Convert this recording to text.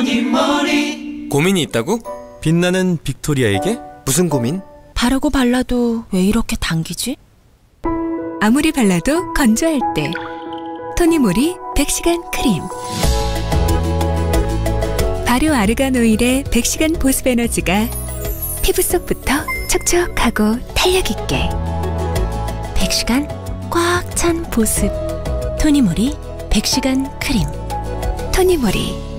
토니모리. 고민이 있다고? 빛나는 빅토리아에게? 무슨 고민? 바르고 발라도 왜 이렇게 당기지? 아무리 발라도 건조할 때 토니모리 100시간 크림. 발효 아르간 오일의 100시간 보습 에너지가 피부 속부터 촉촉하고 탄력 있게 100시간 꽉 찬 보습. 토니모리 100시간 크림. 토니모리